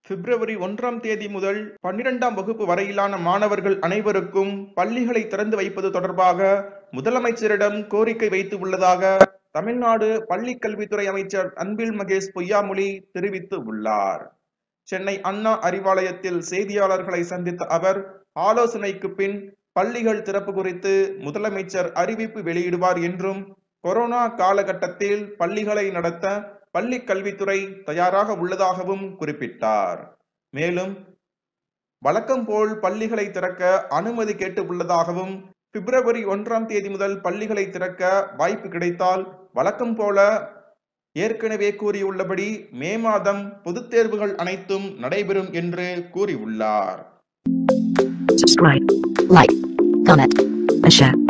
பிப்ரவரி 1ஆம் தேதி முதல் 12ஆம் வகுப்பு வரையிலான மாணவர்கள் அனைவருக்கும் பள்ளிகளை திறந்து வைப்பது தொடர்பாக முதலமைச்சரிடம் கோரிக்கை வைத்து உள்ளதாக தமிழ்நாடு பள்ளிக் கல்வித்துறை அமைச்சர் அன்பில் மகேஷ் பொய்யாமொழி தெரிவித்து உள்ளார். சென்னை அண்ணா அறிவாலயத்தில் செய்தியாளர்களை சந்தித்த அவர், ஆலோசனைக்கு பின் பள்ளிகள் திறப்பு குறித்து முதலமைச்சர் அறிவிப்பு வெளியிடுவார் என்றும், கொரோனா காலகட்டத்தில் பள்ளிகளை நடத்த பள்ளிக் கல்வித்துறை தயாராக உள்ளதாகவும் குறிப்பிட்டார். மேலும் வழக்கம் போல் பள்ளிகளை திறக்க அனுமதி கேட்டு உள்ளதாகவும், பிப்ரவரி 1ஆம் தேதி முதல் பள்ளிகளை திறக்க வாய்ப்பு கிடைத்தால் வழக்கம் போல ஏற்கனவே கூறியுள்ளபடி மே மாதம் பொதுத் தேர்வுகள் அனைத்தும் நடைபெறும் என்று கூறியுள்ளார். Subscribe, like, comment, and share.